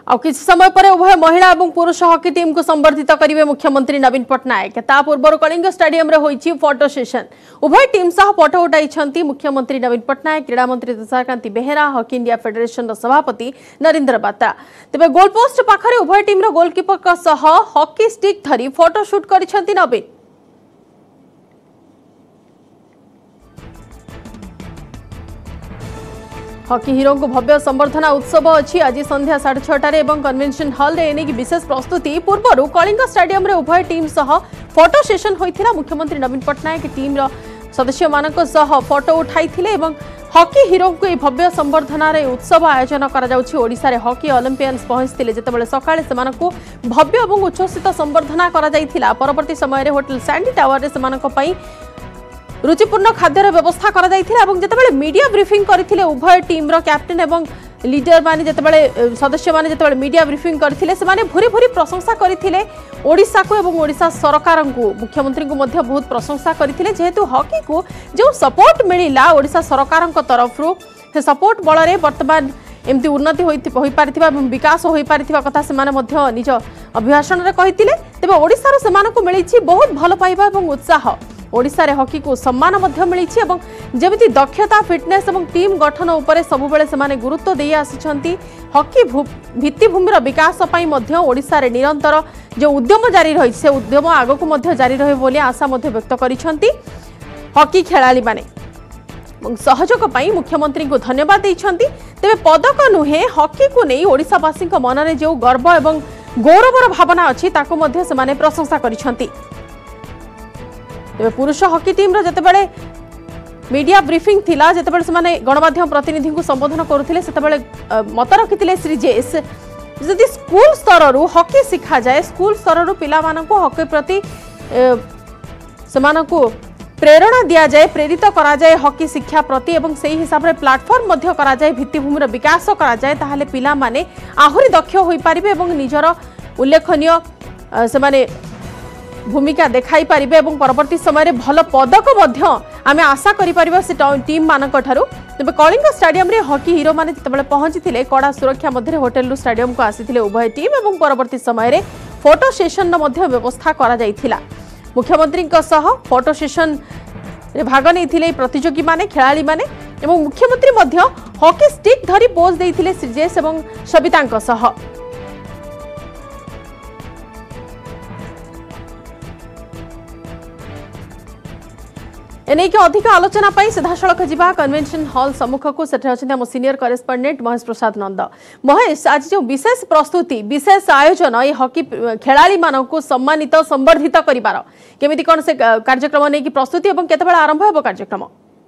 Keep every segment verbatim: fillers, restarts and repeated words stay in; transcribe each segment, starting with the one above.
आ किछ समय पर उभय महिला और पुरुष हॉकी टीम को संबर्धित करेंगे मुख्यमंत्री नवीन पट्टनायक। ता पूर्व कलिंग स्टेडियम रे होईची फोटो सेशन। उभय टीम सह फोटो उठाई मुख्यमंत्री नवीन पट्टनायक, क्रीड़ा मंत्री Tusharkanti Behera, hockey India federation सभापति नरेंद्र बात्रा। तेबे गोलपोस्ट पाखरे उभय टीम रो गोलकीपर सह हॉकी स्टिक धरी फोटो शूट करिसेंती नवीन। हॉकी हीरो को भव्य संबर्धना उत्सव अच्छी आज संध्या साढ़े छटार कन्वेंशन हॉल रे एने विशेष प्रस्तुति। पूर्व कलिंग स्टेडियम रे उभय टीम सह फोटो सेशन होइथिला। मुख्यमंत्री नवीन पट्टनायक टीम रो सदस्य मानक सह फोटो उठाइथिले एवं हॉकी हीरो को ए भव्य संबर्धना रे उत्सव आयोजन करा जाउछि। ओडिसा रे हॉकी ओलंपियंस पहुंचथिले जेतेबेले सकाळे सेमानकु भव्य एवं उच्छ्वसित संबर्धना करा जाइथिला। परवर्ती समय रे होटल सैंडी टावर रे सेमानक पई रुचिपूर्ण खाद्यर व्यवस्था करा जाइथिला एवं जेतेबेले मीडिया ब्रीफिंग करथिले उभय टीम रो कैप्टेन एवं लीडर माने जेतेबेले सदस्य माने जेतेबेले मीडिया ब्रीफिंग करथिले से माने भूरी भूरी प्रशंसा करथिले ओडिसा को एवं ओडिसा सरकार को, मुख्यमंत्री को मध्य बहुत प्रशंसा करथिले। जेहेतु हॉकी को जो सपोर्ट मिलिला ओडिसा सरकार को तरफ रु से सपोर्ट बल रे वर्तमान एमती उन्नति होई पारिथिबा एवं विकास होई पारिथिबा कथा से माने मध्य निज अभिभाषण रे कहिथिले। तेबे ओडिसा रो सेमान को मिलिछि बहुत भल पाइबा एवं उत्साह। ओडिसा रे हॉकी को सम्मान मध्य मिलिछि एवं जेमिति दक्षता, फिटनेस एवं टीम गठन उपरे सबुबेले सेमाने गुरुत्व देई आसिछंती। हॉकी भित्तिभूमिर विकास पई मध्य ओडिसा रे निरंतर जो उद्यम जारी रही से उद्यम आगो को मध्य जारी रहे बोली आशा मध्य व्यक्त करिछंती हॉकी खेलाड़ी माने। सहयोग पई मुख्यमंत्री को धन्यवाद दैछंती। तेबे पदक नुहे हॉकी को नहीं ओडिसावासी मन रे जो गर्व एवं गौरवर भावना अछि ताको मध्य सेमाने प्रशंसा करिछंती। तेबे पुरुष हॉकी टीम रो जतेबेले मीडिया ब्रीफिंग थिला, जतेबेले सेमाने गणमाध्यम प्रतिनिधि को संबोधन करुथिले सेतेबेले मत रखिथिले श्री जेएस जदि स्कूल स्तर रु हॉकी सिखा जाए, स्कूल स्तर रु पिला माननको हॉकी प्रति सेमाननको प्रेरणा दिया जाए, प्रेरित करा जाए हॉकी शिक्षा प्रति एवं सही हिसाब रे प्लेटफॉर्म मध्य करा जाए, भित्तिभूमिर विकास करा जाए, ताहाले पिला माने आहुरी दक्ष होई पारिबे एवं निजर उल्लेखनीय सेमाने भूमिका देखाई पारिबे एवं परवर्ती समय भल पदक मध्य आमे आशा करि परिबा से टीम मानक ठारू। तबे कलिंग स्टेडियम रे हॉकी हीरो माने तबले पहुंचीथिले कड़ा सुरक्षा मध्य होटल रु स्टेडियम को आसीथिले उभय टीम एवं परवर्ती समय रे फोटो सेशन मध्य व्यवस्था करा जाइथिला। मुख्यमंत्री का सह फोटो सेशन रे भाग नैथिले प्रतियोगी माने, खेलाड़ी माने एवं मुख्यमंत्री मध्य हॉकी स्टिक धरी पोज दैथिले श्रीजेश एवं सबितांक सह। एने के अधिक आलोचना पाई सीधासलख जीवा कन्वेंशन हॉल सम्मुख को सेठे अछन हम सीनियर करेस्पोंडेंट महेश प्रसाद नंद। महेश, आज जो विशेष प्रस्तुति विशेष आयोजन ये हॉकी खेलाड़ी मानक को सम्मानित संबर्धित करिवार केमिति कोन से कार्यक्रम नै कि प्रस्तुति एवं केते बेला आरंभ हेबो कार्यक्रम?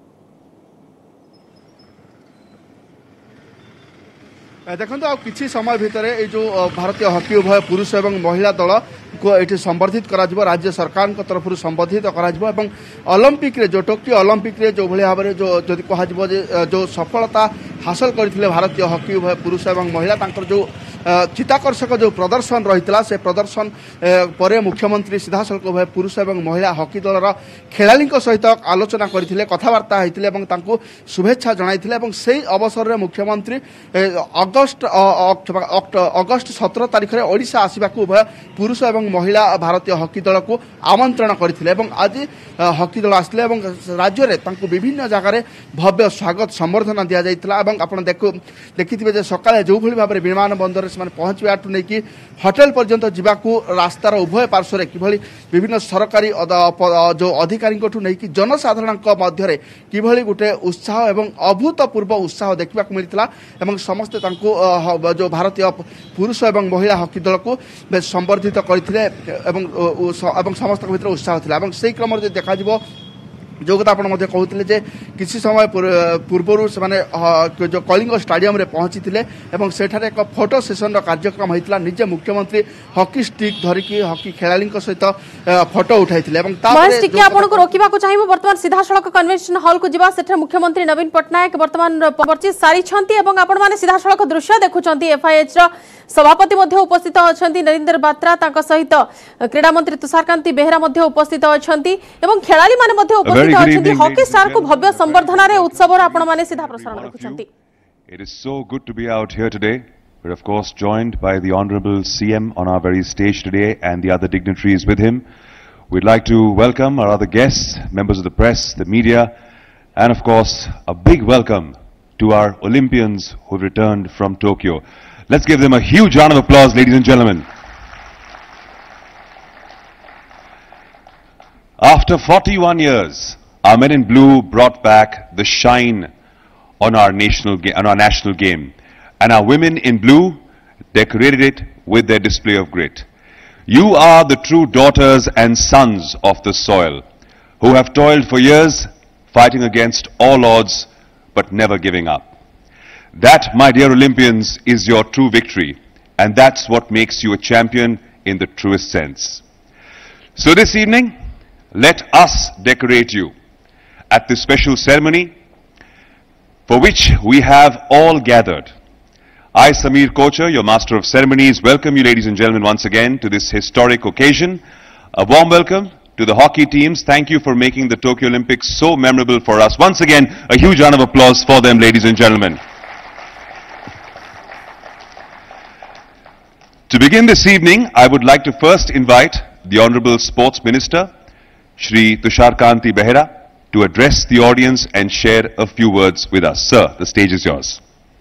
देखो आ किसी समय भितर ये जो भारतीय हॉकी उभय पुरुष एवं महिला दल को ये संबर्धित करा जिवो, राज्य सरकार तरफ संबर्धित करा जिवो एवं ओलंपिक रे जो टोक्यो ओलंपिक रे जो भली भाव में जो जदि कहा जिवो जे जो सफलता हासिल करथिले भारतीय हॉकी उभय पुरुष एवं महिला तांकर जो चित्ताकर्षक जो प्रदर्शन रही से प्रदर्शन पर मुख्यमंत्री सीधासलख उभय पुरुष एवं महिला हॉकी दलर खेलाड़ी सहित आलोचना करथिले, कथबार्ता होइथिले एवं तांको शुभेच्छा जणाइथिले एवं सेही अवसर रे मुख्यमंत्री अगस्त अगस्त सत्रह तारिख रे ओडिशा आसीबाकू उभय पुरुष एवं महिला भारतीय हॉकी दल को आमंत्रण करथिले एवं आज हॉकी दल आसिले एवं राज्य रे तांको विभिन्न जगह रे भव्य स्वागत संबर्धना दिया जाइथिला। एवं आपण देखो देखिथिबे जे सकाळे जो भली भाबरे विमान बंदर से पहुंचवाठू नहीं कि होटेल पर्यंत जावाकू रास्तार उभय पार्श्व किभली विभिन्न सरकारी जो अधिकारी नहीं कि जनसाधारण मध्य किभली गोटे उत्साह एवं अभूतपूर्व उत्साह देखा मिलता एवं समस्ते तांको जो भारतीय पुरुष एवं महिला हॉकी दल को संबर्धित करथिले एवं समस्त भीतर उत्साह थिला। एवं सेही क्रम रे देखा जिवो जो कथा आपण मध्य कहते जे किसी समय पूर्वर से जो कलिंग स्टेडियम रे पहुंची थिले एवं सेठारे एक फोटो सेशन रो कार्यक्रम होइतला। निजे मुख्यमंत्री हॉकी स्टिक धरिकी हॉकी खेलाड़ी सहित फोटो उठाइथिले एवं तापर टिके आपण को रोकिबा को चाहिबो। वर्तमान सीधासलख कन्वेंशन हॉल को जिबा सेठे मुख्यमंत्री नवीन पट्टनायक वर्तमान पहुंची सारी छंती एवं आपण माने सीधासलख दृश्य देखुछंती। एफआईएच रो सभापति मध्य उपस्थित अछंती नरेंद्र बात्रा, तांका सहित क्रीड़ा मंत्री तुषारकांति बेहेरा मध्य उपस्थित अछंती एवं खेलाड़ी माने मध्य उपस्थित अछंती। हॉकी स्टार को भव्य संबर्धना रे उत्सव रे आपण माने सीधा प्रसारण देखुछंती। It is so good to be out here today We're of course joined by the Honorable C M on our very stage today and the other dignitaries with him. We'd like to welcome our other guests, members of the press, the media, and of course a big welcome to our Olympians who returned from Tokyo. Let's give them a huge round of applause, ladies and gentlemen. After forty-one years, our men in blue brought back the shine on our national ga- on our national game, and our women in blue decorated it with their display of grit. You are the true daughters and sons of the soil, who have toiled for years, fighting against all odds, but never giving up. That, my dear Olympians, is your true victory, and that's what makes you a champion in the truest sense. So this evening, let us decorate you at this special ceremony for which we have all gathered. I, Samir Kochar, your Master of Ceremonies, welcome you, ladies and gentlemen, once again to this historic occasion. A warm welcome to the hockey teams. Thank you for making the Tokyo Olympics so memorable for us. Once again, a huge round of applause for them, ladies and gentlemen. To begin this evening, I would like to first invite the Honorable Sports Minister, Shri Tushar Kanti Behera, to address the audience and share a few words with us. Sir, the stage is yours.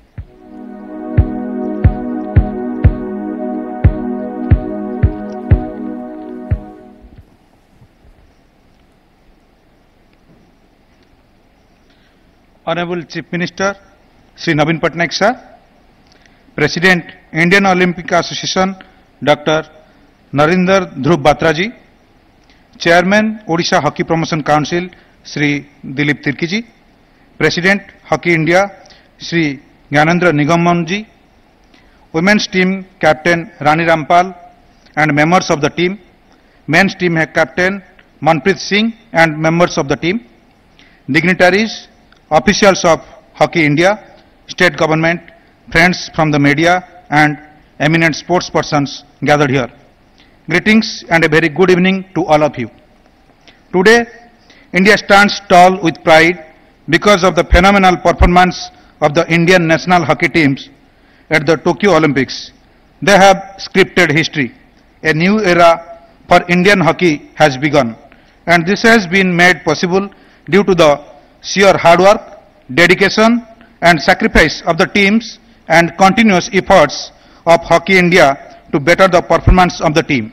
Honorable Chief Minister, Shri Naveen Patnaik sir, President, Indian Olympic Association, Doctor Narinder Dhruv Batra ji, Chairman, Odisha Hockey Promotion Council, Shri Dilip Tirki ji, President, Hockey India, Shri Gyanendra Nigamam ji, Women's Team Captain Rani Rampal and members of the team, Men's Team Captain Manpreet Singh and members of the team, dignitaries, officials of Hockey India, state government, friends from the media and eminent sports persons gathered here. Greetings and a very good evening to all of you. Today, India stands tall with pride because of the phenomenal performance of the Indian national hockey teams at the Tokyo Olympics. They have scripted history. A new era for Indian hockey has begun, and this has been made possible due to the sheer hard work, dedication and sacrifice of the teams and continuous efforts of Hockey India to better the performance of the team.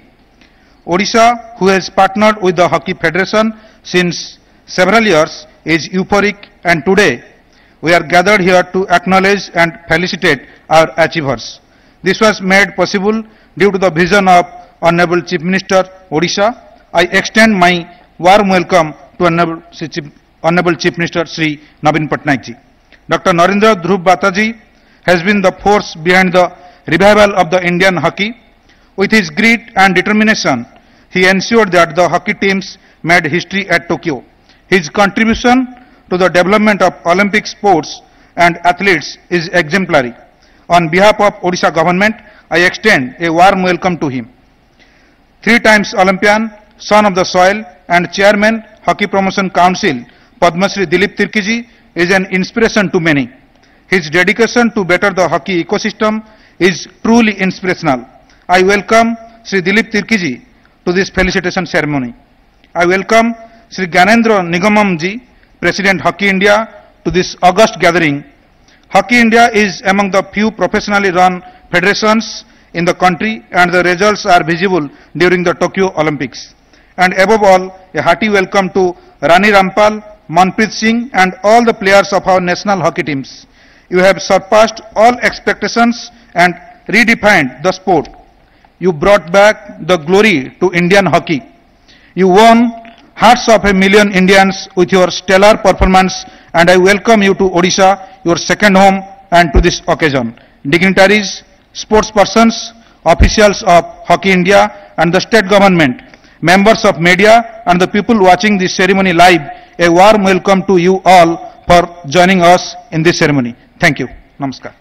Odisha, who has partnered with the Hockey Federation since several years, is euphoric, and today we are gathered here to acknowledge and felicitate our achievers. This was made possible due to the vision of Honorable Chief Minister Odisha. I extend my warm welcome to Honorable Chief Honorable Chief Minister Shri Naveen Patnaik ji. Doctor Narendra Dhruv Batra ji has been the force behind the revival of the Indian hockey. With his grit and determination, he ensured that the hockey teams made history at Tokyo. His contribution to the development of Olympic sports and athletes is exemplary. On behalf of Odisha government, I extend a warm welcome to him. Three times Olympian, son of the soil and chairman Hockey Promotion Council, Padma Shri Dilip Tirki ji is an inspiration to many. His dedication to better the hockey ecosystem is truly inspirational. I welcome Shri Dilip Tirki ji to this felicitation ceremony. I welcome Shri Gyanendra Nigamam ji, President Hockey India, to this august gathering. Hockey India is among the few professionally run federations in the country, and the results are visible during the Tokyo Olympics. And above all, a hearty welcome to Rani Rampal, Manpreet Singh and all the players of our national hockey teams. You have surpassed all expectations and redefined the sport. You brought back the glory to Indian hockey. You won hearts of a million Indians with your stellar performance, and I welcome you to Odisha, your second home, and to this occasion. Dignitaries, sports persons, officials of Hockey India and the state government, members of media and the people watching this ceremony live, a warm welcome to you all for joining us in this ceremony. Thank you. Namaskar.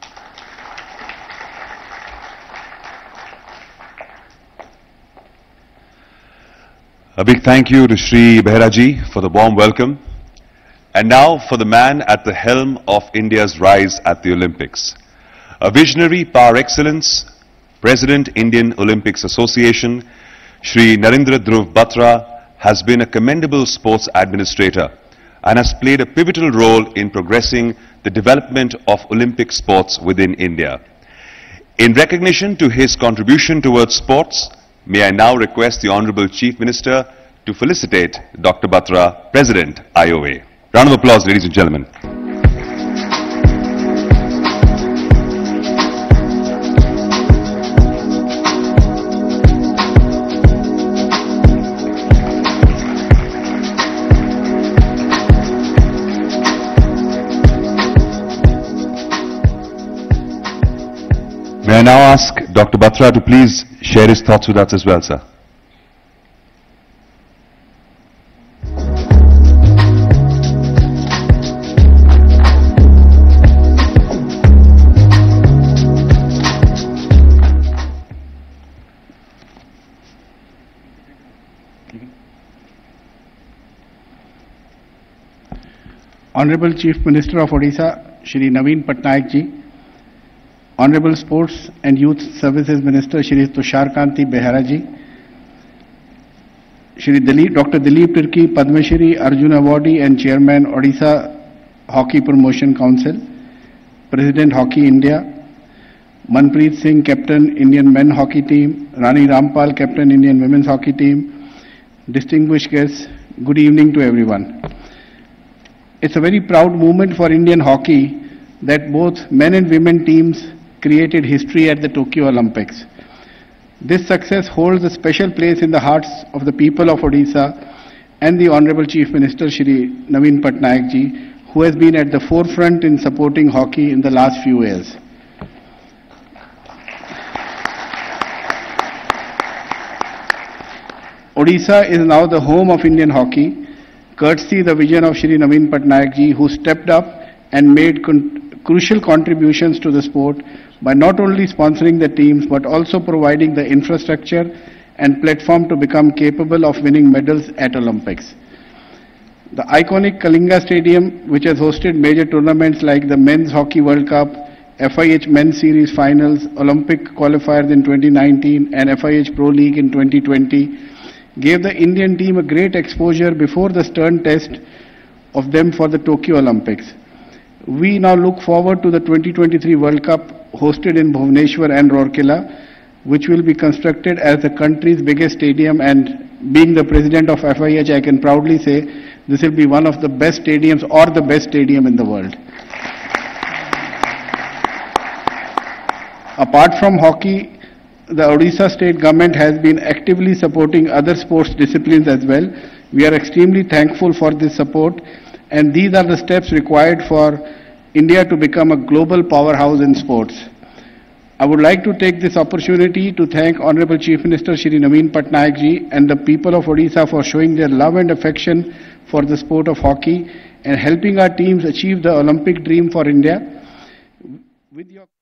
A big thank you to Shri Behera ji for the warm welcome. And now for the man at the helm of India's rise at the Olympics. A visionary par excellence, President Indian Olympics Association, Shri Narendra Dhruv Batra, has been a commendable sports administrator and has played a pivotal role in progressing the development of Olympic sports within India. In recognition to his contribution towards sports, may I now request the Honorable Chief Minister to felicitate Doctor Batra, President, I O A. Round of applause, ladies and gentlemen. May I now ask Doctor Batra to please share his thoughts with us as well, sir. Honorable Chief Minister of Odisha, Shri Naveen Patnaik ji, Honorable Sports and Youth Services Minister Shri Tushar Kanti Behera ji, Shri Dilip, Doctor Dilip Tirki, Padma Shri Arjun Awardee and Chairman Odisha Hockey Promotion Council, President Hockey India, Manpreet Singh, Captain Indian Men Hockey Team, Rani Rampal, Captain Indian Women's Hockey Team, distinguished guests, good evening to everyone. It's a very proud moment for Indian hockey that both men and women teams created history at the Tokyo Olympics. This success holds a special place in the hearts of the people of Odisha and the Honorable Chief Minister Shri Naveen Patnaik ji, who has been at the forefront in supporting hockey in the last few years. Odisha is now the home of Indian hockey, courtesy the vision of Shri Naveen Patnaik ji, who stepped up and made con crucial contributions to the sport by not only sponsoring the teams but also providing the infrastructure and platform to become capable of winning medals at Olympics. The iconic Kalinga Stadium, which has hosted major tournaments like the Men's Hockey World Cup, F I H Men's Series Finals, Olympic qualifiers in twenty nineteen and F I H Pro League in twenty twenty, gave the Indian team a great exposure before the stern test of them for the Tokyo Olympics. We now look forward to the twenty twenty-three World Cup hosted in Bhubaneswar and Rourkela, which will be constructed as the country's biggest stadium, and being the president of F I H, I can proudly say this will be one of the best stadiums or the best stadium in the world. Apart from hockey, the Odisha state government has been actively supporting other sports disciplines as well. We are extremely thankful for this support, and these are the steps required for India to become a global powerhouse in sports. I would like to take this opportunity to thank Honorable Chief Minister Shri Naveen Patnaik ji and the people of Odisha for showing their love and affection for the sport of hockey and helping our teams achieve the Olympic dream for India. With your